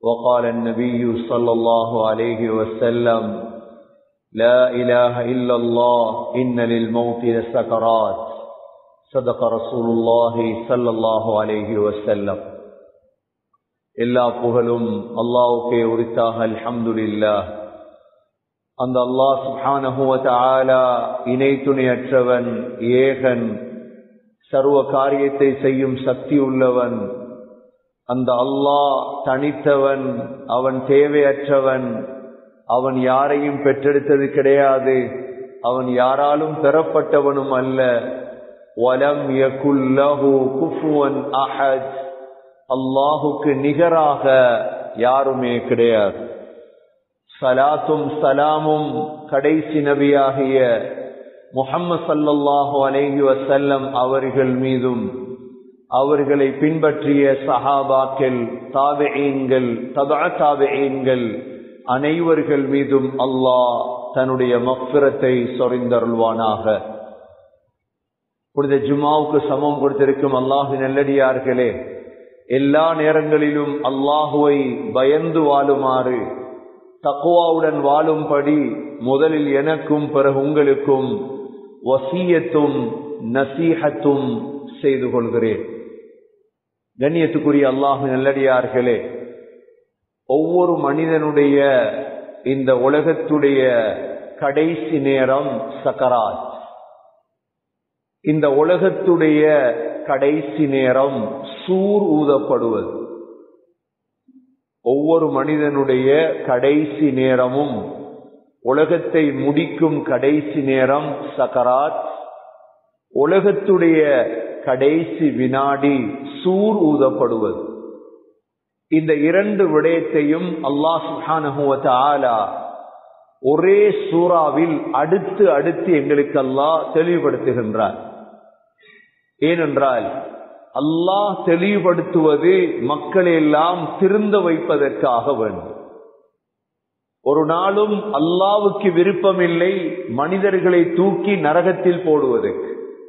وقال النبي صلى الله عليه وسلم لا إله إلا الله إن للموت لسكرات صدق رسول الله صلى الله عليه وسلم. எல்லா புகழும் அல்லாஹ்வுக்கே உரித்தாக. அல்ஹம்துலில்லாஹ். அந்த அல்லாஹ் சுப்ஹானஹு வ தஆலா இணை துணையற்றவன், ஏகன், சர்வ காரியத்தை செய்யும் சக்தி உள்ளவன். அந்த அல்லாஹ் தனித்தவன், அவன் தேவையற்றவன், அவன் யாரையும் பெற்றெடுத்தது கிடையாது, அவன் யாராலும் பெறப்பட்டவனும் அல்ல. வலம் யகுல் லஹு குஃபுவன் அஹத், அல்லாஹுக்கு நிகராக யாருமே கிடையாது. சலாத்தும் சலாமும் கடைசி நபியாகிய முஹம்மது ஸல்லல்லாஹு அலைஹி வஸல்லம் அவர்கள் மீதும், அவர்களை பின்பற்றிய சஹாபாக்கள், தாபிஈன்கள், தபஅ தாபிஈன்கள் அனைவர்கள் மீதும் அல்லாஹ் தன்னுடைய மக்ஃபிரத்தை சொரிந்தருள்வானாக. புனித ஜும்ஆவுக்கு சமம் கொடுத்திருக்கும் அல்லாஹ்வின் நல்லடியார்களே, எல்லா நேரங்களிலும் அல்லாஹுவை பயந்து வாழுமாறு, தக்வாவுடன் வாழும்படி முதலில் எனக்கும் பிறகு உங்களுக்கும் வசியத்தும் நசீஹத்தும் செய்து கொள்கிறேன். கண்ணியத்துக்குரிய அல்லாஹ்வின் நல்லடியார்களே, ஒவ்வொரு மனிதனுடைய இந்த உலகத்துடைய கடைசி நேரம் சக்கராத். இந்த உலகத்துடைய கடைசி நேரம் சூர் ஊதப்படுவது. ஒவ்வொரு மனிதனுடைய கடைசி நேரமும், உலகத்தை முடிக்கும் கடைசி நேரம் சக்கராத். உலகத்துடைய கடைசி வினாடி சூர் ஊதப்படுவது. இந்த இரண்டு விடயத்தையும் அல்லாஹ் சுப்ஹானஹு வ தஆலா ஒரே சூறாவில் அடுத்து அடுத்து எங்களுக்கு அல்லாஹ் தெளிவுபடுத்துகின்றார். ஏனென்றால் அல்லாஹ் தெளிவுபடுத்துவது மக்களை எல்லாம் திருந்த வைப்பதற்காக வேண்டும். ஒரு நாளும் அல்லாஹ்வுக்கு விருப்பமில்லை மனிதர்களை தூக்கி நரகத்தில் போடுவதற்கு.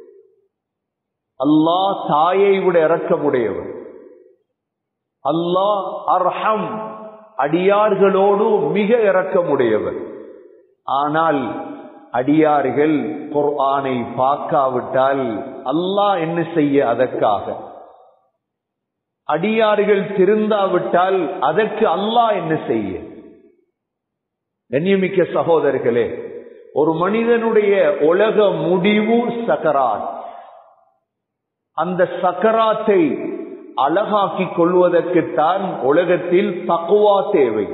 அல்லாஹ் தாயை விட இரக்கமுடையவர். அல்லாஹ் அர்ஹம், அடியார்களோடு மிக இரக்கமுடையவர். ஆனால் அடியார்கள் குர்ஆனை பார்க்காவிட்டால் அல்லாஹ் என்ன செய்ய? அதற்காக. அடியார்கள் திருந்தாவிட்டால் அதற்கு அல்லாஹ் என்ன செய்ய? கண்ணியமிக்க சகோதரர்களே, ஒரு மனிதனுடைய உலக முடிவு சக்கராத். அந்த சக்கராத்தை அழகாக்கிக் கொள்வதற்குத்தான் உலகத்தில் தக்வா தேவை.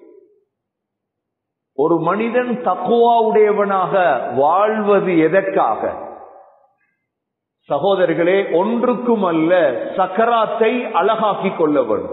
ஒரு மனிதன் தக்வாவுடையவனாக வாழ்வது எதற்காக? சகோதரர்களே, ஒன்றுக்கும் அல்ல, சக்கராத்தை அழகாக்கிக் கொள்ள வேண்டும்.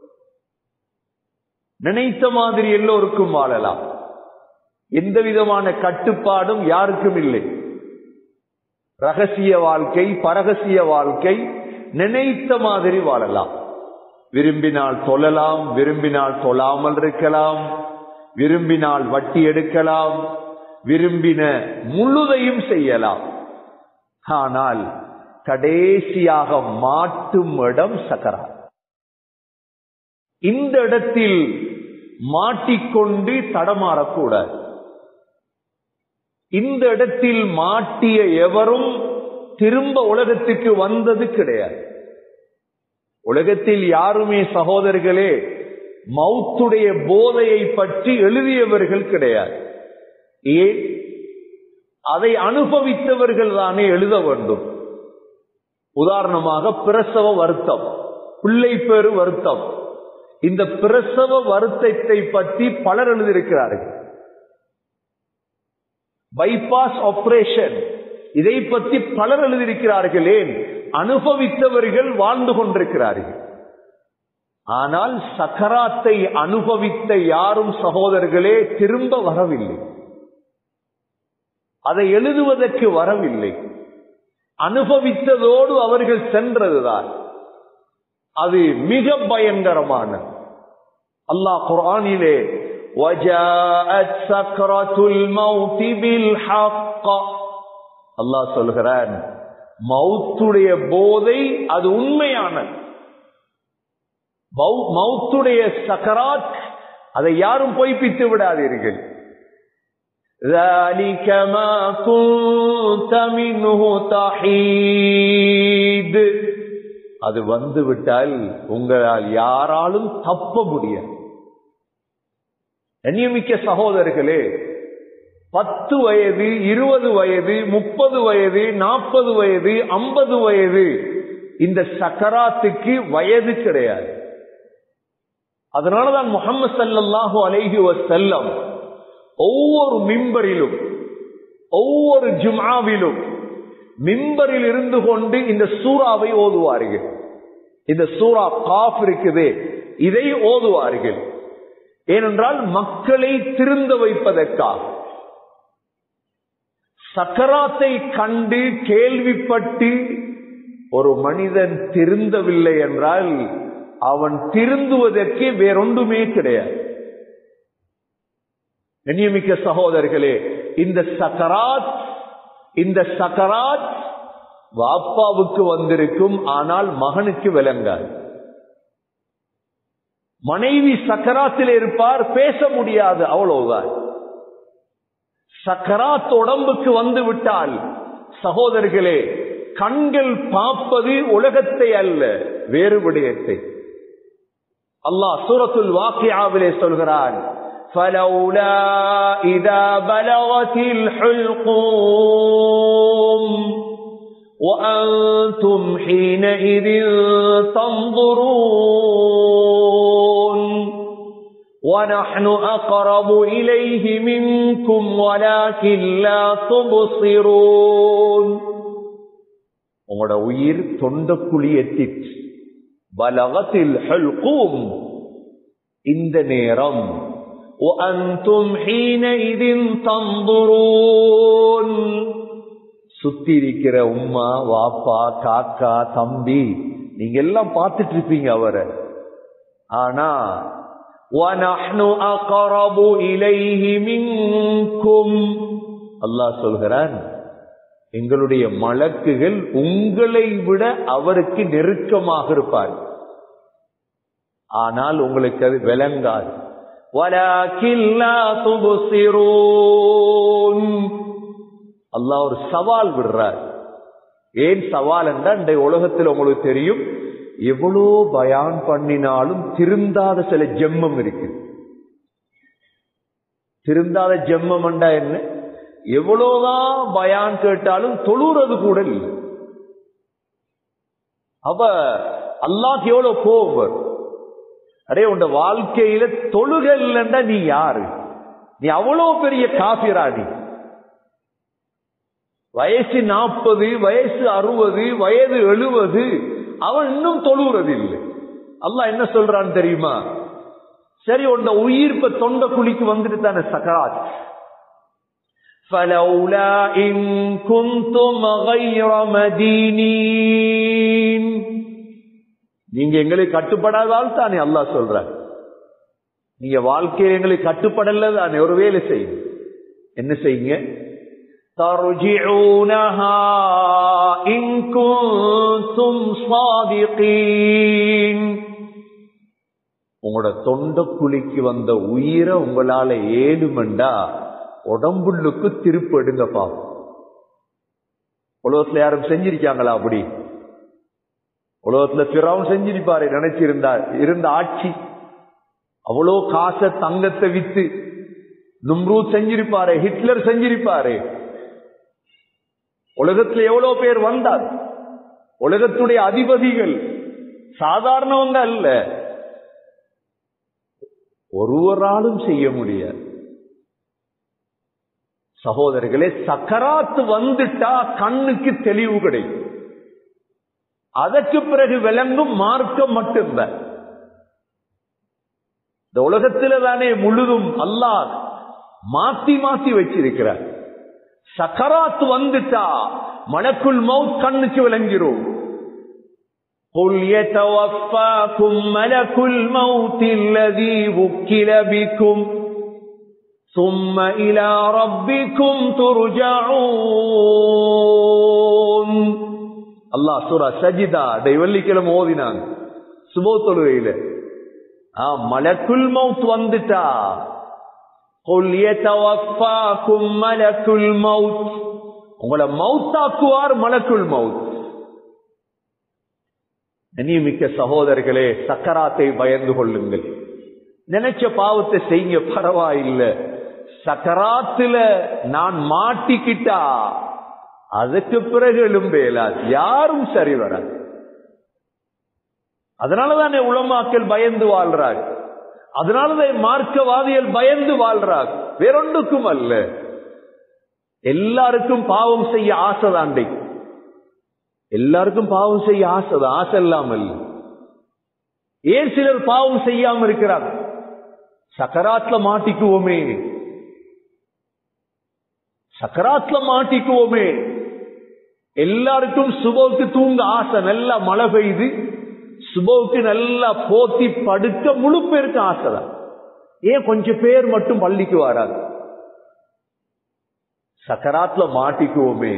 நினைத்த மாதிரி எல்லோருக்கும் வாழலாம். எந்த விதமான கட்டுப்பாடும் யாருக்கும் இல்லை. ரகசிய வாழ்க்கை, பரகசிய வாழ்க்கை, நினைத்த மாதிரி வாழலாம். விரும்பினால் தொழலாம், விரும்பினால் தொழாமல் இருக்கலாம், விரும்பினால் வட்டி எடுக்கலாம், விரும்பின முழுதையும் செய்யலாம். ஆனால் கடைசியாக மாட்டும் இடம் சக்கராத். இந்த இடத்தில் மாட்டிக்கொண்டு தடமாறக்கூடாது. இந்த இடத்தில் மாட்டிய எவரும் திரும்ப உலகத்துக்கு வந்தது கிடையாது. உலகத்தில் யாருமே சகோதரர்களே மௌத்துடைய போதையை பற்றி எழுதியவர்கள் கிடையாது. ஏன்? அதை அனுபவித்தவர்கள் தானே எழுத வேண்டும். உதாரணமாக பிரசவ வருத்தம், பிள்ளை பெரு வருத்தம். இந்த பிரசவ வருத்தத்தை பற்றி பலர் எழுதியிருக்கிறார்கள். பைபாஸ் ஆபரேஷன், இதை பற்றி பலர் எழுதியிருக்கிறார்கள். ஏன்? அனுபவித்தவர்கள் வாழ்ந்து கொண்டிருக்கிறார்கள். ஆனால் சக்கராத்தை அனுபவித்த யாரும் சகோதரர்களே திரும்ப வரவில்லை. அதை எழுதுவதற்கு வரவில்லை. அனுபவித்ததோடு அவர்கள் சென்றதுதான். அது மிக பயங்கரமான. அல்லாஹ் குர்ஆனிலே وَجَاءَتْ سَكْرَةُ الْمَوْتِ بِالْحَقِّ, அல்லாஹ் சொல்கிறான், மௌத்துடைய போதை அது உண்மையான. மௌத்துடைய சக்கராத், அதை யாரும் பொய்ப்பித்து விடாதீர்கள். ذَلِكَ مَا كُنْتَ مِنْهُ تَحِيدُ. அது வந்துவிட்டால் உங்களால் யாராலும் தப்ப முடியாது. கண்ணியமிக்க சகோதரர்களே, 10 வயது, 20 வயது, 30 வயது, 40 வயது, 50 வயது, இந்த சக்கராத்துக்கு வயது கிடையாது. அதனாலதான் முஹம்மது ஸல்லல்லாஹு அலைஹி வஸல்லம் ஒவ்வொரு மிம்பரிலும், ஒவ்வொரு ஜும்ஆவிலும் மிம்பரில் இருந்து கொண்டு இந்த சூராவை ஓதுவார்கள். இந்த சூரா காஃப் இருக்குதே, இதை ஓதுவார்கள். ஏனென்றால் மக்களை திருந்த வைப்பதற்காக. சக்கராத்தை கண்டு கேள்விப்பட்டு ஒரு மனிதன் திருந்தவில்லை என்றால் அவன் திருந்துவதற்கு வேறொன்றுமே கிடையாது. கண்ணியமிக்க சகோதரர்களே, இந்த சக்கராத் வாப்பாவுக்கு வந்திருக்கும், ஆனால் மகனுக்கு விளங்காது. மனைவி சக்கராத்தில் இருப்பார், பேச முடியாது, அவ்வளவுதான். சக்கராத் உடம்புக்கு வந்து விட்டால் சகோதரர்களே, கண்கள் பார்ப்பது உலகத்தை அல்ல, வேறு விடயத்தை. அல்லாஹ் சூரத்துல் வாக்கியாவிலே சொல்கிறான், فَلَوْلَا إِذَا بَلَغَتِ الْحُلْقُومَ وَأَنْتُمْ حِينَئِذٍ تَنْظُرُونَ وَنَحْنُ أَقْرَبُ إِلَيْهِ مِنْكُمْ وَلَكِنْ لَا تُبْصِرُونَ. உங்களோட உயிர் தொண்டக்குழி எட்டிற்று. பலகத்தில் ஹல்கூம், இந்த நேரம். وَأَنْتُمْ حِينَئِذٍ تَنْظُرُونَ. சுத்தி இருக்கிற உம்மா, வாப்பா, காக்கா, தம்பி, நீங்க எல்லாம் பார்த்துட்டு இருப்பீங்க அவரை. ஆனா وَنَحْنُ أَقْرَبُ إِلَيْهِ مِنْكُمْ. அல்லாஹ் சொல்கிறான், எங்களுடைய மலக்குகள் உங்களை விட அவருக்கு நெருக்கமாக இருப்பார். ஆனால் உங்களுக்கு அது விளங்காது. وَلَكِنْ لَا تُبْصِرُونَ. அல்லாஹ் ஒரு சவால் விடுறார். ஏன் சவால் என்றால், இந்த உலகத்தில் உங்களுக்கு தெரியும், எவ்வளோ பயான் பண்ணினாலும் திருந்தாத சில ஜென்மம் இருக்கு. திருந்தாத ஜென்மம் என்றா என்ன? எவ்வளவுதான் பயான் கேட்டாலும் தொழுறது கூட இல்லை. அப்ப அல்லாஹ்க்கு எவ்வளவு கோபம் வரும். அடே, உன் வாழ்க்கையில தொழுகை இல்லைன்னா நீ யாரு? நீ அவ்வளவு பெரிய காபிரா? நீ வயசு 40, வயசு 60, வயது 70, அவன் இன்னும் தொழுகிறது இல்லை. அல்லாஹ் என்ன சொல்றான் தெரியுமா? சரி, உன் உயிர் இப்ப தொண்ட குழிக்கு வந்துட்டு தானே சக்கராத். فَلَوْلَا إِن كُنتُمْ غَيْرَ مَدِينِينَ. நீங்க எங்களை கட்டுப்படாதால் தானே அல்லாஹ் சொல்ற. நீங்க வாழ்க்கையில் எங்களை கட்டுப்படல தானே, ஒரு வேலை செய்யுங்க. என்ன செய்யுங்க? تَرْجِعُونَهَا إِن كُنتُمْ صَادِقِينَ. உங்களோட தொண்ட குழிக்கு வந்த உயிரை உங்களால ஏழுமண்டா உடம்புள்ளுக்கு திருப்பு எடுங்க பாவம். உலகத்துல யாரும் செஞ்சிருக்காங்களா அப்படி? உலகத்துல ஃபிரௌன் செஞ்சிருப்பாரு, நினைச்சிருந்தா. இருந்த ஆட்சி அவ்வளோ காசை தங்கத்தை வித்து நும்ரூத் செஞ்சிருப்பாரு, ஹிட்லர் செஞ்சிருப்பாரு. உலகத்துல எவ்வளவு பேர் வந்தார். உலகத்துடைய அதிபதிகள் சாதாரணவங்க அல்ல. ஒருவராலும் செய்ய முடியாது. சகோதரர்களே, சக்கராத்து வந்துட்டா கண்ணுக்கு தெளிவு கிடைக்கும். அதற்கு பிறகு விளங்கும் மார்க்கம் மட்டும்தான். இந்த உலகத்தில தானே முழுதும் அல்லாஹ் மாத்தி மாத்தி வச்சிருக்கிறார். சக்கராத்து வந்துட்டா மலக்குல் மௌத் கண்ணுக்கு விளங்கிரும். قُلْ يَتَوَفَّاكُمْ مَلَكُ الْمَوْتِ الَّذِي وُكِّلَ بِكُمْ ثُمَّ إِلَى رَبِّكُمْ تُرْجَعُونَ. அல்லாஹ் சூரா சஜிதா வெள்ளிக்கிழமை ஓதினாங்க சுபஹ் தொழுகையில. மலக்குல் மௌத் வந்துட்டா, குல் யதவஃபாக்கும் மலக்குல் மௌத், உங்களை மௌத்தாக்குவார் மலக்குல் மௌத். கண்ணியமிக்க சகோதரர்களே, சக்கராத்தை பயந்து கொள்ளுங்கள். நினைச்ச பாவத்தை செய்ய பரவாயில்லை, சக்கராத்துல நான் மாட்டிக்கிட்டா அதுக்கு பிறகு எழும்பேலா, யாரும் சரி வராது. அதனாலதானே உலமாக்கள் பயந்து வாழ்றாங்க, அதனாலதான் மார்க்கவாதிகள் பயந்து வாழ்றாங்க, வேறொன்றுக்கும் அல்ல. எல்லாருக்கும் பாவம் செய்ய ஆசைதாண்டை, எல்லாருக்கும் பாவம் செய்ய ஆசைதான், ஆசை இல்லாமல். ஏன் சிலர் பாவம் செய்யாம இருக்கிறார்? சக்கராத்ல மாட்டிக்குவோமே, சக்கராத்ல மாட்டிக்குவோமே. எல்லாருக்கும் சுபவுக்கு தூங்க ஆசை, நல்லா மழை பெய்து சுபவுக்கு நல்லா போத்தி படுக்க முழு பேருக்கு ஆசைதான். ஏன் கொஞ்சம் பேர் மட்டும் பள்ளிக்கு வராது? சக்கராத்ல மாட்டிக்குவோமே.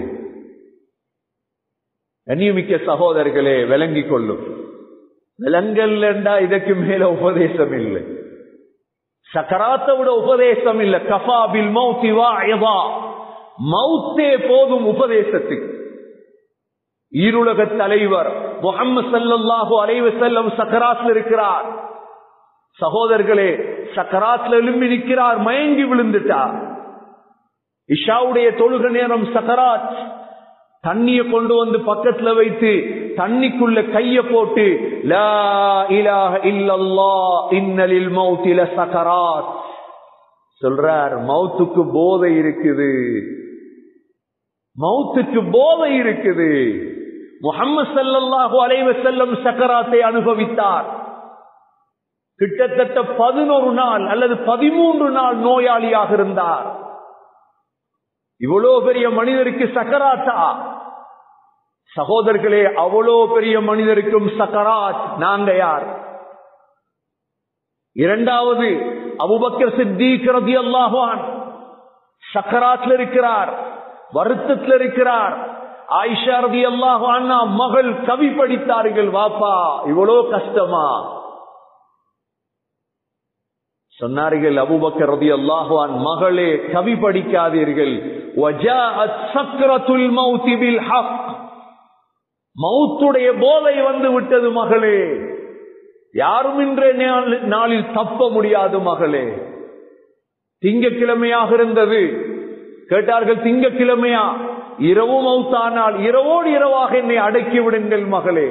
கண்ணியமிக்க சகோதரர்களே, விளங்கிக் கொள்ளும். விலங்கல்லண்டா இதற்கு மேல உபதேசம் இல்லை, சக்கராத்தை விட உபதேசம் இல்லை. கஃபா பில் மௌத்தி வாஇதா, மௌத்தே போதும் உபதேசத்துக்கு. ஈருலக தலைவர் முஹம்மது ஸல்லல்லாஹு அலைஹி வஸல்லம் சக்கராத்ல இருக்கிறார். சகோதரர்களே, சக்கராத்ல எழும்பி நிற்கிறார், மயங்கி விழுந்துட்டார். இஷாவுடைய தொழுகை நேரம் சக்கராத். தண்ணிய கொண்டு வந்து பக்கத்துல வைத்து தண்ணிக்குள்ள கைய போட்டு லா இலாஹ இல்லல்லாஹ் இன்னலில் மௌத்தி லசகராத் சொல்றார். மௌத்துக்கு போதை இருக்குது, மௌத்துக்கு போதை இருக்குது. முஹம்மது ஸல்லல்லாஹு அலைஹி வஸல்லம் சக்கராத்தை அனுபவித்தார். கிட்டத்தட்ட 11 நாள் அல்லது 13 நாள் நோயாளியாக இருந்தார். இவ்வளோ பெரிய மனிதருக்கு சக்கராத்தா? சகோதரர்களே, அவ்வளோ பெரிய மனிதருக்கும் சக்கராத். நாங்க யார்? இரண்டாவது அபூபக்கர் சித்தீக் ரலியல்லாஹு அன்ஹு சக்கராத்ல இருக்கிறார், வருத்தத்தில் இருக்கிறார். ஆயிஷா ரலியல்லாஹு அன்ஹா மகள் கவி படித்தார்கள், வாப்பா இவ்வளோ கஷ்டமா? சொன்னார்கள் அபூபக்கர் ரலியல்லாஹு அன்ஹு, மகளே கவி படிக்காதீர்கள். வஜாஅத் சக்ரத்துல் மௌத் பில் ஹக், மௌத்துடைய போதை வந்து விட்டது மகளே, யாரும் இன்றைய நாளில் தப்ப முடியாது மகளே. திங்கக்கிழமையாக இருந்தது, கேட்டார்கள் திங்கக்கிழமையா? இரவு மௌத்தானால் இரவோடு இரவாக என்னை அடக்கி விடுங்கள் மகளே.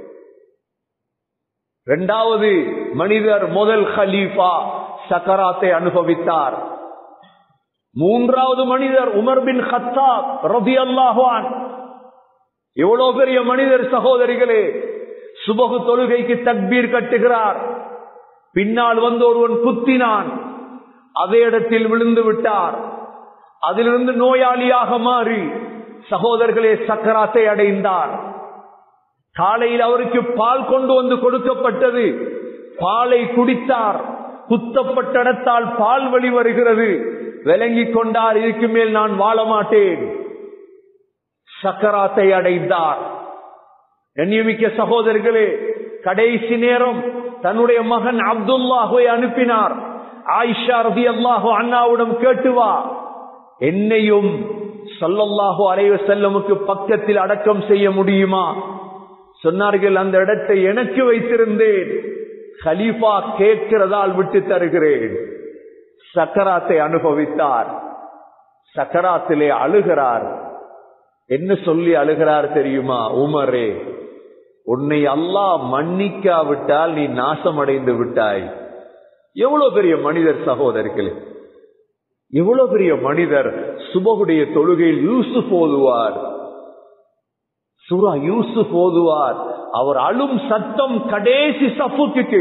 இரண்டாவது மனிதர், முதல் கலீஃபா சக்கராத்தை அனுபவித்தார். மூன்றாவது மனிதர் உமர் பின் கத்தாப் ரலியல்லாஹு அன்ஹு. எவ்வளவு பெரிய மனிதர் சகோதரிகளே! சுபஹு தொழுகைக்கு தக்பீர் கட்டுகிறார், பின்னால் வந்து ஒருவன் குத்தினான், அதே இடத்தில் விழுந்து விட்டார். அதிலிருந்து நோயாளியாக மாறி சகோதரர்களே சக்கராத்தை அடைந்தார். காலையில் அவருக்கு பால் கொண்டு வந்து கொடுக்கப்பட்டது, பாலை குடித்தார். குத்தப்பட்ட இடத்தால் பால் வழி வருகிறது, விளங்கிக் கொண்டார், இதுக்கு மேல் நான் வாழ மாட்டேன். சக்கராத்தை அடைந்தார். கண்ணியமிக்க சகோதரர்களே, கடைசி நேரம் தன்னுடைய மகன் அப்துல்லாஹுவை அனுப்பினார். ஆயிஷா ரலியல்லாஹு அன்ஹாவிடம் கேட்டு வா, என்னையும் ஸல்லல்லாஹு அலைஹி வஸல்லமுக்கு பக்கத்தில் அடக்கம் செய்ய முடியுமா? சொன்னார்கள், அந்த இடத்தை எனக்கு வைத்திருந்தேன், கலீஃபா கேட்கிறதால் விட்டு தருகிறேன். சக்கராத்தை அனுபவித்தார். சக்கராத்திலே அழுகிறார். என்ன சொல்லி அழுகிறார் தெரியுமா? உமரே, உன்னை அல்லாஹ் மன்னிக்காவிட்டால் நீ நாசமடைந்து விட்டாய். எவ்வளவு பெரிய மனிதர் சகோதரர்களே, எவ்வளவு பெரிய மனிதர்! சுபஹுடைய தொழுகையில் யூசுப் ஓதுவார், சூரா யூசுப் ஓதுவார். அவர் அழும் சத்தம் கடைசி சஃபுக்கு.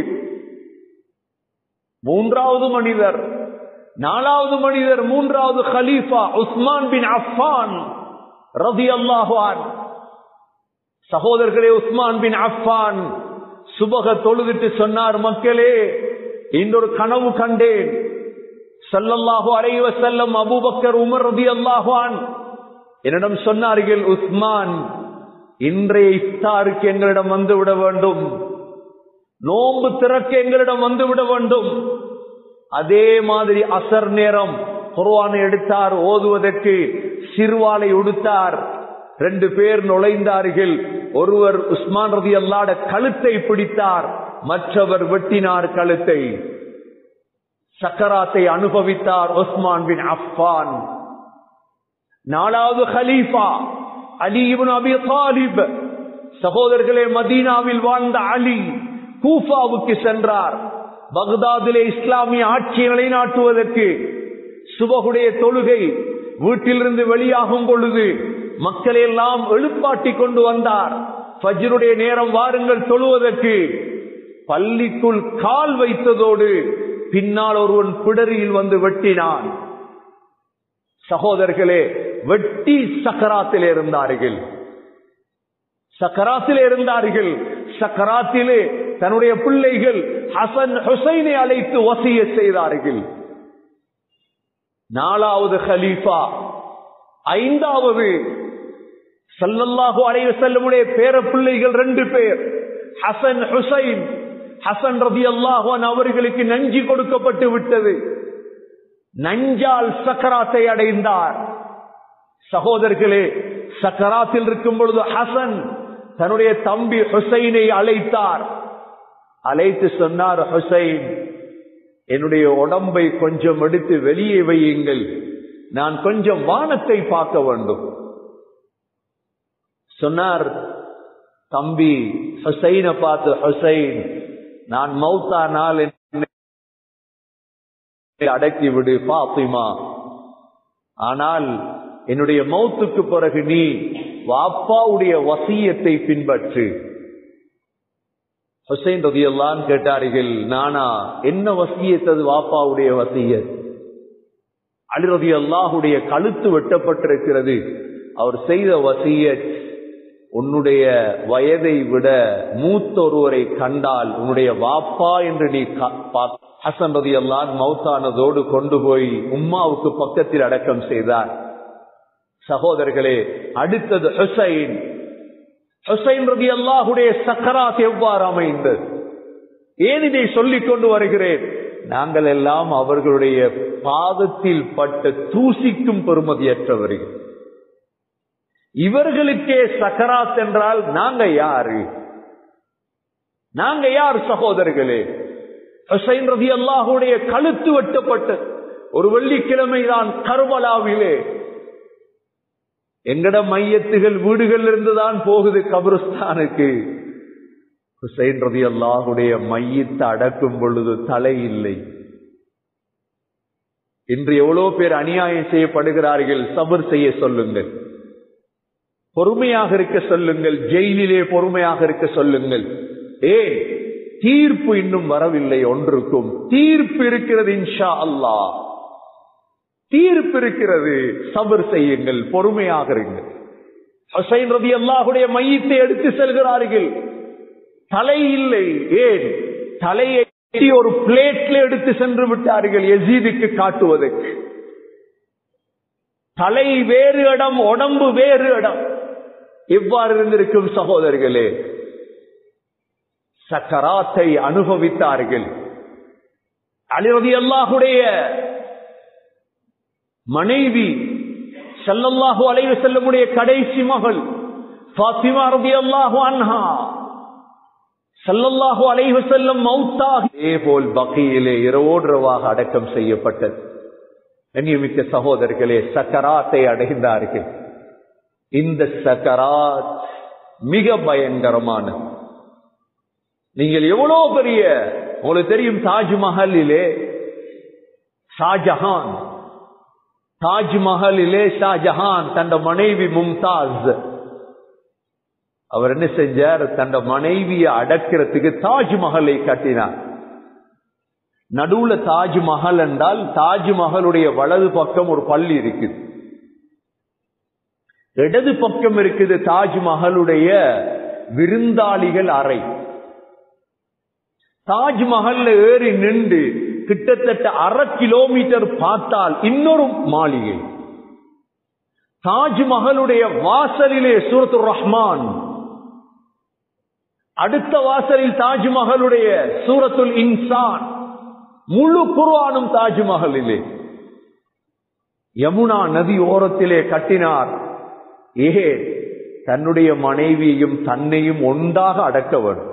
மூன்றாவது மனிதர், நாலாவது மனிதர், மூன்றாவது கலீஃபா உஸ்மான் பின் அஃபான் ரலியல்லாஹு அன்ஹு. சகோதரர்களே, உஸ்மான் பின் அஃபான் சுபஹ தொழுதுட்டு சொன்னார், மக்களே இன்னொரு கனவு கண்டேன். ஸல்லல்லாஹு அலைஹி வஸல்லம், அபூபக்கர், உமர் ரலியல்லாஹு அன்ஹு என்னிடம் சொன்னார்கள், உஸ்மான் இன்றைய இஃப்தாருக்கு எங்களிடம் வந்து விட வேண்டும். நோன்பு திறக்க எங்களிடம் வந்துவிட வேண்டும். அதே மாதிரி அசர் நேரம் குர்ஆனை எடுத்தார் ஓதுவதற்கு, சிறுவாலை உடுத்தார். 2 பேர் நுழைந்தார்கள். ஒருவர் உஸ்மான் ரலியல்லாஹு கழுத்தை பிடித்தார், மற்றவர் வெட்டினார் கழுத்தை. சக்கராத்தை அனுபவித்தார் உஸ்மான் பின் அஃபான். 4வது கலீஃபா அலி இப்னு அபி தாலிப். சகோதரர்களே, மதீனாவில் வாழ்ந்த அலி கூஃபாவுக்கு சென்றார். பக்தாதிலே இஸ்லாமிய ஆட்சியை நிலைநாட்டுவதற்கு. சுபஹுடைய தொழுகை வீட்டிலிருந்து வெளியாகும் பொழுது மக்களை எல்லாம் எழுப்பாட்டி கொண்டு வந்தார். ஃபஜ்ருடைய நேரம் வாருங்கள் தொழுவதற்கு. பள்ளிக்குள் கால் வைத்ததோடு பின்னால் ஒருவன் பிடரியில் வந்து வெட்டினான். சகோதரர்களே, வெட்டி சக்கராத்திலே இருந்தார்கள். சக்கராத்திலே தன்னுடைய பிள்ளைகள் ஹசன் ஹுசைனை அழைத்து வசியத் செய்தார்கள். 4வது கலீஃபா 5வது ஸல்லல்லாஹு அலைஹி வஸல்லமுடைய பேர பிள்ளைகள் 2 பேர் ஹசன் ஹுசைன். ஹசன் ரலியல்லாஹு அன்ஹு அவர்களுக்கு நஞ்சு கொடுக்கப்பட்டு விட்டது. நஞ்சால் சக்கராத்தை அடைந்தார். சகோதரர்களே, சக்கராத்தில் இருக்கும் பொழுது ஹசன் தன்னுடைய தம்பி ஹுசைனை அழைத்தார். அழைத்து சொன்னார், ஹுசைன், என்னுடைய உடம்பை கொஞ்சம் எடுத்து வெளியே வையுங்கள், நான் கொஞ்சம் வானத்தை பார்க்க வேண்டும். சொன்னார் தம்பி ஹுசைனை பார்த்து, ஹுசைன், நான் மௌத்தானால் அடக்கிவிடு பாத்திமா, ஆனால் என்னுடைய மௌத்துக்கு பிறகு நீ வாப்பாவுடைய வசியத்தை பின்பற்று. ஹுசைன் ரலியல்லாஹு அன்ஹு கேட்டார்கள், நானா? என்ன வசியத்தது வாப்பாவுடைய வசியத்? அலி ரலியல்லாஹுடைய கழுத்து வெட்டப்பட்டிருக்கிறது. அவர் செய்த வசியத், உன்னுடைய வயதை விட மூத்த ஒருவரை கண்டால் உன்னுடைய வாப்பா என்று நீ ஹசன் ரலியல்லாஹு அன்ஹு மௌத்தானதோடு கொண்டு போய் உம்மாவுக்கு பக்கத்தில் அடக்கம் செய்தார். சகோதரர்களே, அடுத்தது ஹுசைன். ஹுசைன் ரலியல்லாஹுடைய சக்கராத் எவ்வாறு அமைந்தது? ஏன் இதை சொல்லிக் கொண்டு வருகிறேன்? நாங்கள் எல்லாம் அவர்களுடைய பாதத்தில் பட்ட தூசிக்கும் பெறுமதியற்றவர்கள். இவர்களுக்கே சக்கராத் என்றால் நாங்க யாரு? நாங்க யார் சகோதரர்களே? ஹுசைன் ரலியல்லாஹுடைய கழுத்து வெட்டப்பட்ட ஒரு வெள்ளிக்கிழமை தான் கர்பலாவிலே. எங்கட மையத்துகள் வீடுகள் இருந்துதான் போகுது கபிரஸ்தானுக்கு. ஹுசைன் ரலியல்லாஹுடைய மையத்தை அடக்கும் பொழுது தலை இல்லை. இன்று எவ்வளவு பேர் அநியாயம் செய்யப்படுகிறார்கள். சபர் செய்ய சொல்லுங்கள், பொறுமையாக இருக்க சொல்லுங்கள், ஜெயிலிலே பொறுமையாக இருக்க சொல்லுங்கள். தீர்ப்பு இன்னும் வரவில்லை. ஒன்றுக்கும் தீர்ப்பு இருக்கிறது, இன்ஷா அல்லாஹ் தீர்ப்பு இருக்கிறது. சபர் செய்யுங்கள், பொறுமையாக இருங்கள். ஹுசைன் ரலியல்லாஹுடைய மையத்தை எடுத்து செல்கிறார்கள். தலை இல்லை. ஏன்? தலையை ஒரு பிளேட்ல எடுத்து சென்று விட்டார்கள் யசீதுக்கு காட்டுவதற்கு. தலை வேறு இடம், உடம்பு வேறு இடம். எவ்வாறு இருந்திருக்கும் சகோதரர்களே? சக்கராத்தை அனுபவித்தார்கள். அலி ரலியல்லாஹுடைய மனைவி ஸல்லல்லாஹு அலைஹி வஸல்லமுடைய கடைசி மகள் ஃபாத்திமா ரலியல்லாஹு அன்ஹா ஸல்லல்லாஹு அலைஹி வஸல்லம் மௌத்தாகி இதேபோல் பகீயிலே இரவோடுரவாக அடக்கம் செய்யப்பட்டது. கண்ணியமிக்க சகோதரர்களே, சக்கராத்தை அடைந்தார்கள். இந்த சக்கராத் மிக பயங்கரமானது. நீங்கள் எவ்வளவு பெரிய, உங்களுக்கு தெரியும், தாஜ்மஹலிலே ஷாஜஹான், தாஜ்மஹலிலே ஷாஜஹான் தன் மனைவி மும்தாஸ், அவர் என்ன செஞ்சார்? தன் மனைவியை அடக்கிறதுக்கு தாஜ்மஹலை கட்டினார். நடுவுல தாஜ்மஹல் என்றால் தாஜ்மஹலுடைய வலது பக்கம் ஒரு பள்ளி இருக்குது, இடது பக்கம் இருக்குது தாஜ்மஹலுடைய விருந்தாளிகள் அறை. தாஜ்மஹல்ல ஏறி நின்று கிட்டத்தட்ட 1/2 கிலோமீட்டர் பார்த்தால் இன்னொரு மாளிகை. தாஜ்மஹலுடைய வாசலிலே சூரத்துர் ரஹ்மான், அடுத்த வாசலில் தாஜ்மஹலுடைய சூரத்துல் இன்சான், முழு குர்ஆனும் தாஜ்மஹலிலே. யமுனா நதி ஓரத்திலே கட்டினார். தன்னுடைய மனைவியையும் தன்னையும் ஒன்றாக அடக்க வேண்டும்.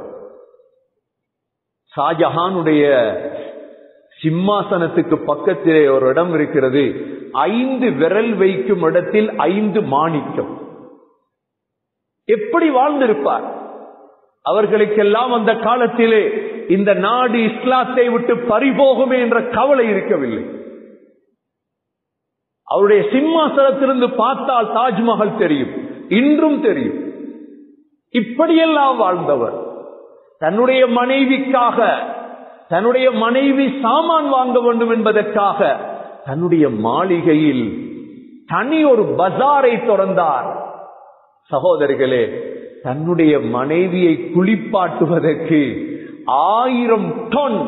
ஷாஜஹானுடைய சிம்மாசனத்துக்கு பக்கத்திலே ஒரு இடம் இருக்கிறது. 5 விரல் வைக்கும் இடத்தில் 5 மாணிக்கம். எப்படி வாழ்ந்திருப்பார்? அவர்களுக்கெல்லாம் அந்த காலத்திலே இந்த நாடு இஸ்லாத்தை விட்டு பறிபோகுமே என்ற கவலை இருக்கவில்லை. அவருடைய சிம்மாசனத்திலிருந்து பார்த்தால் தாஜ்மஹல் தெரியும், இன்றும் தெரியும். இப்படியெல்லாம் வாழ்ந்தவர். தன்னுடைய மனைவிக்காக, தன்னுடைய மனைவி சாமான் வாங்க வேண்டும் என்பதற்காக தன்னுடைய மாளிகையில் தனி ஒரு பஜாரை திறந்தார். சகோதரர்களே, தன்னுடைய மனைவியை குளிப்பாட்டுவதற்கு 1000 டன்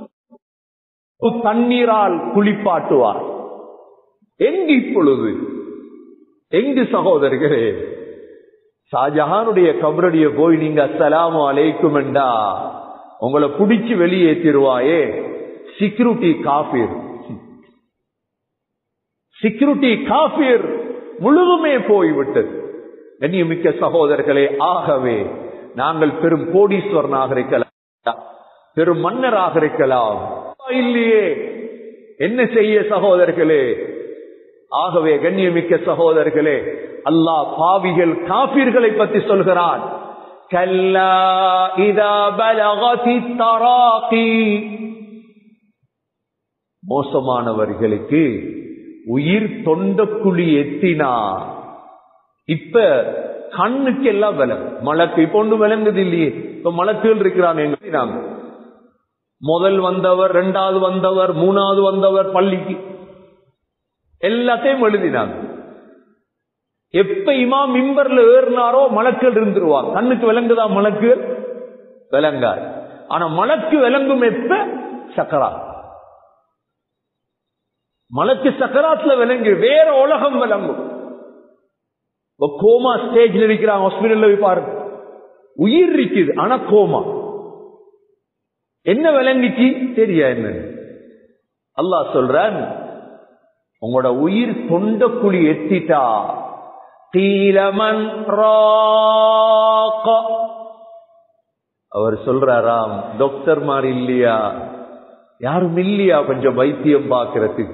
தண்ணீரால் குளிப்பாட்டுவார். எங்கு இப்பொழுது? எங்கு சகோதரர்களே? ஷாஜஹானுடைய கபரடிய போய் நீங்க அஸ்ஸலாமு அலைக்கும் என்றா உங்களை பிடிச்சு வெளியேற்றிடுவாயே. செக்யூரிட்டி காஃபிர், செக்யூரிட்டி காஃபிர் முழுதுமே போய்விட்டது. கண்ணியமிக்க சகோதரர்களே, ஆகவே நாங்கள் பெரும் கோடீஸ்வரனாக இருக்கலாம், பெரும் மன்னராக இருக்கலாம், இல்லையே என்ன செய்ய சகோதரர்களே? ஆகவே கண்ணியமிக்க சகோதரர்களே, அல்லாஹ் பாவிகள் காஃபிர்களை பற்றி சொல்கிறான். கல்லா இதா பலகதி தராகி, மோசமானவர்களுக்கு உயிர் தொண்டக்குழி எத்தினா. இப்ப கண்ணுக்கு எல்லாம் விலங்கு, மலக்கு இப்ப ஒன்று விளங்குது இல்லையே. இப்ப மலக்குகள் இருக்கிறாங்க. முதல் வந்தவர், 2வது வந்தவர், 3வது வந்தவர் பள்ளிக்கு எல்லாத்தையும் எழுதினாங்க. எப்ப இமாம் மிம்பர்ல ஏறினாரோ மலக்குகள் இருந்துருவாங்க. கண்ணுக்கு விளங்குதா? மலக்குகள் விளங்காது. ஆனா மலக்கு விளங்கும் எப்ப? சக்கராத். மலக்கு சக்கராத்ல விளங்கு, வேற உலகம் விளங்கும். கோமா ஸ்டேஜ்ல இருக்கிறாங்க, ஹாஸ்பிட்டல்ல போய் பாருங்க, உயிர் இருக்குது ஆனா கோமா. என்ன விளங்கிச்சு தெரியா? என்ன அல்லாஹ் சொல்றான், உங்களோட உயிர் தொண்டக்குழி எத்திட்டா. அவர் சொல்றாராம், டாக்டர் மாதிரி இல்லையா, யாரும் இல்லையா கொஞ்சம் வைத்தியம் பார்க்கிறதுக்கு?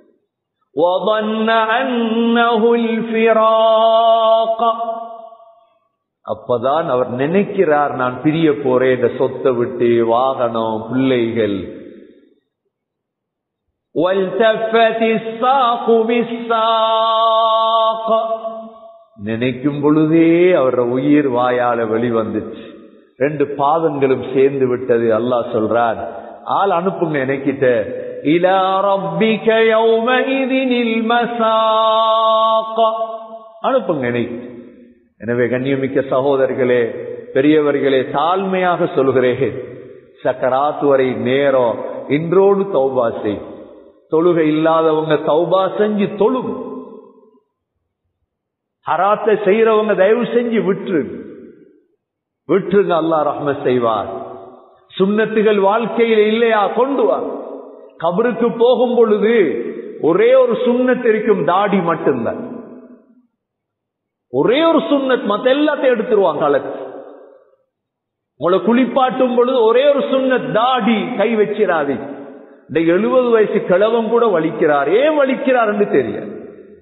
அப்பதான் அவர் நினைக்கிறார், நான் பிரிய போறேன் இந்த சொத்தை விட்டு, வாகனம், பிள்ளைகள். நினைக்கும் பொழுதே அவர உயிர் வாயால வெளிவந்துச்சு. 2 பாதங்களும் சேர்ந்து விட்டது. அல்லாஹ் சொல்றார், ஆள் அனுப்புங்க எனக்கிட்ட. இலா ரப்பிக யௌமஇதினில் மஸாக, அனுப்புங்க எனக்கு. எனவே கண்ணியமிக்க சகோதரர்களே, பெரியவர்களே, தாழ்மையாக சொல்கிறேன், சக்கராத் வரை நேரம் இன்றோடு தௌபா செய். தொழுகை இல்லாதவங்க தௌபா செஞ்சு தொழும். ஹராத்தை செய்யறவங்க தயவு செஞ்சு விட்டுருங்க, அல்லாஹ் ரஹ்மத் செய்வார். சுன்னத்துகள் வாழ்க்கையில் இல்லையா, கொண்டு வா. கபருக்கு போகும் பொழுது ஒரே ஒரு சுன்னத் இருக்கும், தாடி மட்டும்தான். ஒரே ஒரு சுன்னத், மத்த எல்லாத்தையும் எடுத்துருவாங்க கலக்கு. உங்களை குளிப்பாட்டும் பொழுது ஒரே ஒரு சுன்னத், தாடி கை வச்சிடாது. இந்த 70 வயசு கிழவன் கூட வலிக்கிறார். ஏன் வலிக்கிறார் என்று தெரியாது,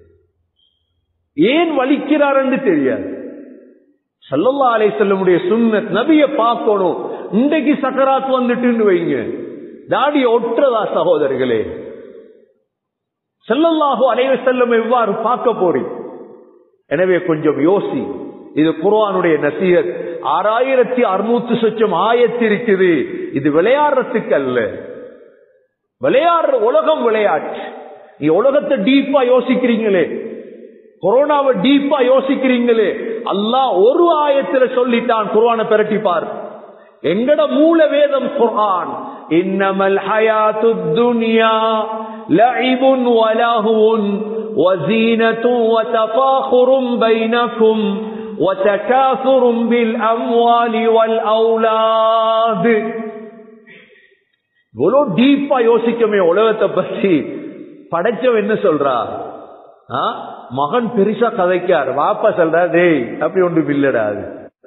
ஏன் வலிக்கிறார் என்று தெரியாது. ஸல்லல்லாஹு அலைஹி வஸல்லமுடைய சுன்னத், நபியை பார்க்கணும். இன்றைக்கு சக்கராத் வந்துட்டு வைங்க, தாடி ஒற்றதா சகோதரர்களே? ஸல்லல்லாஹு அலைஹி வஸல்லம் எவ்வாறு பார்க்க போறீங்க? எனவே கொஞ்சம் யோசி. இது குர்ஆனுடைய நசீஹத். 6600 சொச்சம் ஆயத்து இருக்குது. இது விளையாடுறதுக்கு அல்ல. விளையாடுற உலகம் விளையாட்டு. நீ உலகத்தை டீப்பா யோசிக்கிறீங்களே, கொரோனாவை டீப்பா யோசிக்கிறீங்களே, அல்லாஹ் ஒரு ஆயத்துல சொல்லிட்டான். குர்ஆனை பிரட்டி பார். எங்கட மூல வேதம் குர்ஆன். இன்னமல் ஹயாத்துத் துன்யா லஇபுன் வலஹுன் வஸீனத்துன் வதஃபாகுரும் பைனகும் وتكاثر بالاموال والاولاد. இவ்வளோ டீப்பா யோசிக்கமே உலகத்தை பற்றி. படைச்சவன் என்ன சொல்றா? மகன் பெருசா கதைக்கார், வாப்பா சொல்றா டேய் அப்படி ஒன்று இல்லடாது.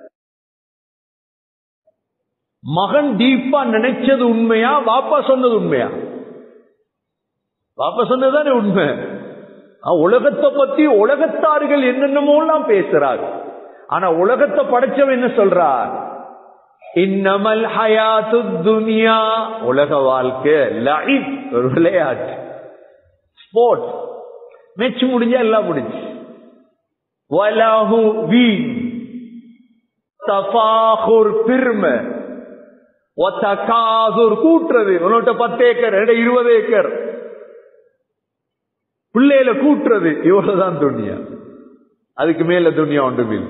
மகன் டீப்பா நினைச்சது உண்மையா, வாப்பா சொன்னது உண்மையா? வாப்பா சொன்னதுதானே உண்மை. உலகத்தை பத்தி உலகத்தார்கள் என்னென்னமோலாம் பேசுறார். ஆனா உலகத்தை படைச்சவன் என்ன சொல்றார்? இன்னமல் ஹயாத்து துன்யா, உலக வாழ்க்கை லைஃப், ஒரு விளையாட்டு, ஸ்போர்ட், மேட்ச் முடிஞ்சா எல்லாம் முடிஞ்சு. வலஹு வீண், தஃபாகுர் பெருமை, வதகாசுர் கூட்டுறது. உன்னோட்ட 10 ஏக்கர் 20 ஏக்கர் பிள்ளையில கூட்டுறது, இவ்வளவுதான் துன்யா. அதுக்கு மேல துன்யா ஒன்றுமில்லை.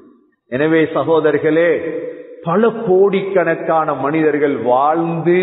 எனவே சகோதரர்களே, பல கோடிக்கணக்கான மனிதர்கள் வாழ்ந்து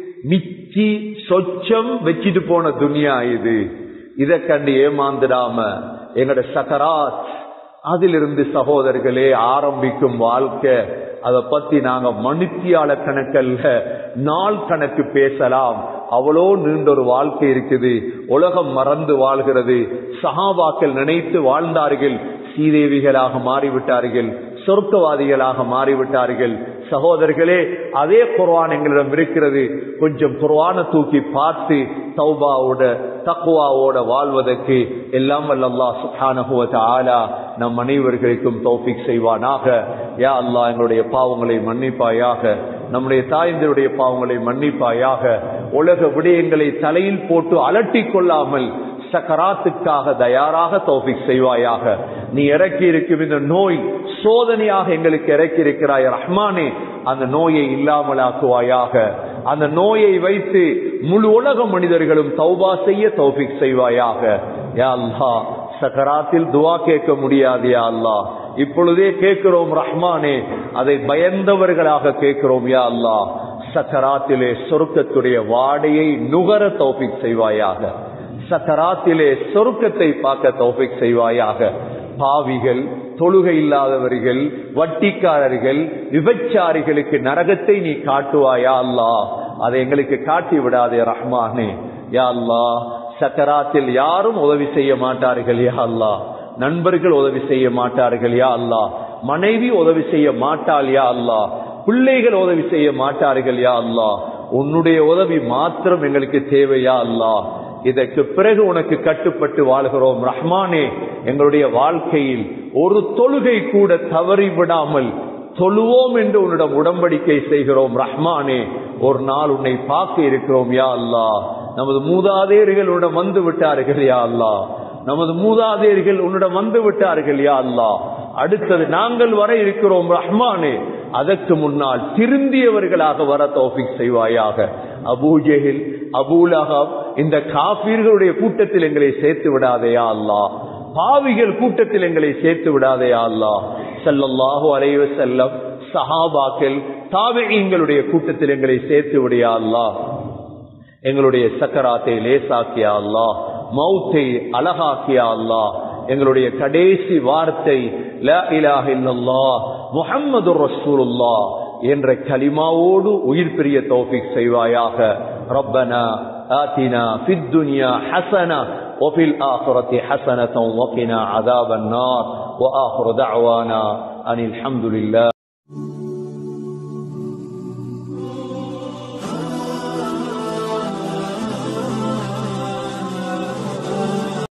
மிச்சி சொச்சம் வச்சிட்டு போன துன்யா இது. இதை கண்டு ஏமாந்துடாம எங்கட சக்கராத், அதிலிருந்து சகோதரர்களே ஆரம்பிக்கும் வாழ்க்கை. அதை பத்தி நாங்க மணித்தியால கணக்கல்ல நாள் கணக்கு பேசலாம். அவ்வளோ நீண்ட ஒரு வாழ்க்கை இருக்குது. உலகம் மறந்து வாழ்கிறது. சஹாபாக்கள் நினைத்து வாழ்ந்தார்கள், சீதேவிகளாக மாறிவிட்டார்கள், சொர்க்கவாதிகளாக மாறிவிட்டார்கள். சகோதரர்களே, அதே குர்ஆன் எங்களிடம் இருக்கிறது. கொஞ்சம் குர்ஆனை தூக்கி பார்த்து தௌபாவோட தக்வாவோட வாழ்வதற்கு எல்லாம் வல்ல அல்லாஹ் சுப்ஹானஹு வ தஆலா நம் அனைவர்களுக்கும் தௌஃபீக் செய்வானாக. யா அல்லாஹ், எங்களுடைய பாவங்களை மன்னிப்பாயாக, நம்முடைய தாய்ந்தருடைய பாவங்களை மன்னிப்பாயாக. உலக விடயங்களை தலையில் போட்டு அலட்டிக் கொள்ளாமல் சக்கராத்துக்காக தயாராக தௌஃபீக் செய்வாயாக. நீ இறக்கி இருக்கும் இந்த நோய் சோதனையாக எங்களுக்கு இறக்கி இருக்கிறாய் ரஹ்மானே, அந்த நோயை இல்லாமலாக்குவாயாக. அந்த நோயை வைத்து முழு உலக மனிதர்களும் தௌபா செய்ய தௌஃபீக் செய்வாயாக. யா அல்லாஹ், சக்கராத்தில் துவா கேட்க முடியாது யா அல்லாஹ், இப்பொழுதே கேட்கிறோம் ரஹ்மானே, அதை பயந்தவர்களாக கேட்கிறோம் யா அல்லாஹ். சக்கராத்திலே சொர்க்கத்துடைய வாடையை நுகர தௌஃபீக் செய்வாயாக. சக்கராத்திலே சொர்க்கத்தை பார்க்க தௌஃபீக் செய்வாயாக. பாவிகள், தொழுகை இல்லாதவர்கள், வட்டிக்காரர்கள், விபச்சாரிகளுக்கு நரகத்தை நீ காட்டுவாயா அல்லாஹ். அதை எங்களுக்கு காட்டி விடாதே ரஹ்மானே. யா அல்லாஹ், சக்கராத்தில் யாரும் உதவி செய்ய மாட்டார்கள் யா அல்லாஹ். நண்பர்கள் உதவி செய்ய மாட்டார்கள் யா அல்லாஹ். மனைவி உதவி செய்ய மாட்டாள் யா அல்லாஹ். பிள்ளைகள் உதவி செய்ய மாட்டார்கள் யா அல்லாஹ். உன்னுடைய உதவி மாத்திரம் எங்களுக்கு தேவையா அல்லாஹ். இதற்கு பிறகு உனக்கு கட்டுப்பட்டு வாழ்கிறோம் ரஹ்மானே. எங்களுடைய வாழ்க்கையில் ஒரு தொழுகை கூட தவறி விடாமல் தொழுவோம் என்று உன்னிடம் உடன்படிக்கை செய்கிறோம் ரஹ்மானே. ஒரு நாள் உன்னை பார்க்க இருக்கிறோம் யா அல்லாஹ். நமது மூதாதையர்கள் உன்னிடம் வந்து விட்டார்கள் யா அல்லாஹ். நமது மூதாதையர்கள் உன்னிடம் வந்து விட்டார்கள் யா அல்லாஹ். அடுத்தது நாங்கள் வர இருக்கிறோம் ரஹ்மானே. அதற்கு முன்னால் திருந்தியவர்களாக வர தௌஃபீக் செய்வாயாக. அபூ ஜஹில், அபூ லஹப், இந்த காஃபிர்களுடைய கூட்டத்தில் எங்களை சேர்த்து விடாதேயா அல்லாஹ். பாவிகள் கூட்டத்தில் எங்களை சேர்த்து விடாதேயா அல்லாஹ். ஸல்லல்லாஹு அலைஹி வஸல்லம், சஹாபாக்கள், தாபிஈன்களுடைய கூட்டத்தில் எங்களை சேர்த்து விடியா அல்லாஹ். எங்களுடைய சக்கராத்தை லேசாக்கியா அல்லாஹ். மௌத்தை அழகாக்கியா அல்லாஹ். எங்களுடைய கடைசி வார்த்தை லா இலாஹ இல்லல்லாஹ் முஹம்மதுர் ரசூலுல்லாஹ் என்ற கலிமாவோடு உயிர் பிரிய தௌஃபீக் செய்வாயாக. ரப்பனா ஆத்தினா ஃபித் துன்யா ஹஸனா وفي الآخرة حسنة وقنا عذاب النار وآخر دعوانا أن الحمد لله